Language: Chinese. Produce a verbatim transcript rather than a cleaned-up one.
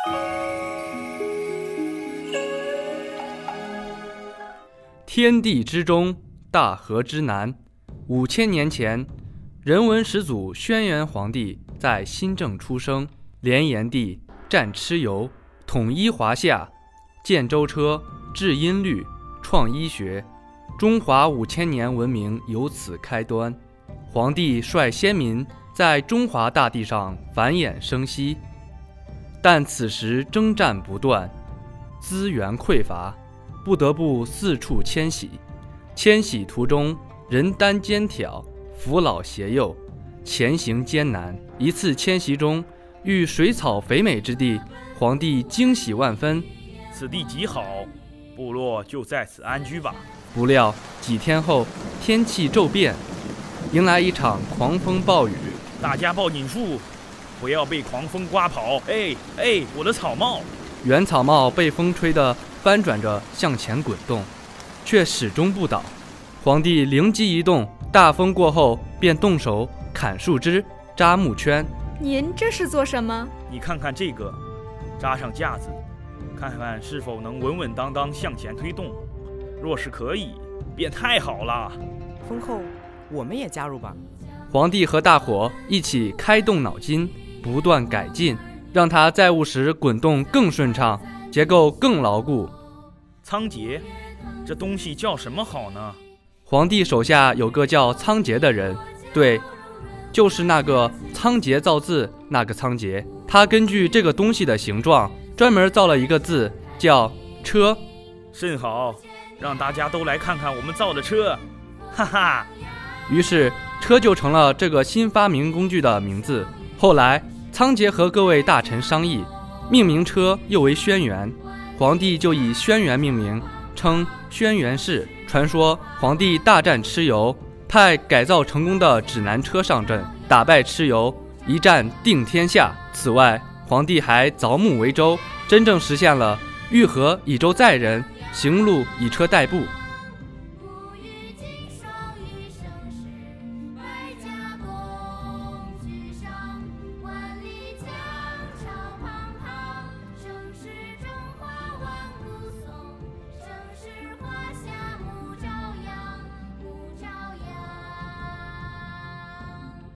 天地之中，大河之南。五千年前，人文始祖轩辕皇帝在新郑出生，连炎帝战蚩尤，统一华夏，建舟车，制音律，创医学，中华五千年文明由此开端。皇帝率先民在中华大地上繁衍生息，但此时征战不断，资源匮乏，不得不四处迁徙。迁徙途中，人单肩挑，扶老携幼，前行艰难。一次迁徙中，遇水草肥美之地，皇帝惊喜万分， 此地极好，部落就在此安居吧。 不料几天后，天气骤变，迎来一场狂风暴雨。 大家抱紧树，不要被狂风刮跑。哎哎，我的草帽！ 原草帽被风吹得翻转着向前滚动，却始终不倒。皇帝灵机一动，大风过后便动手砍树枝、扎木圈。 您这是做什么？ 你看看这个，扎上架子，看看是否能稳稳当当向前推动。若是可以，便太好了。 风后，我们也加入吧。 皇帝和大伙一起开动脑筋，不断改进，让它载物时滚动更顺畅，结构更牢固。 仓颉，这东西叫什么好呢？ 皇帝手下有个叫仓颉的人，对，就是那个仓颉造字那个仓颉。他根据这个东西的形状，专门造了一个字，叫车。 甚好，让大家都来看看我们造的车，哈哈。 于是车就成了这个新发明工具的名字。后来仓颉和各位大臣商议，命名车又为轩辕，皇帝就以轩辕命名，称轩辕氏。传说皇帝大战蚩尤，派改造成功的指南车上阵，打败蚩尤，一战定天下。此外，皇帝还凿木为舟，真正实现了御河以舟载人，行路以车代步。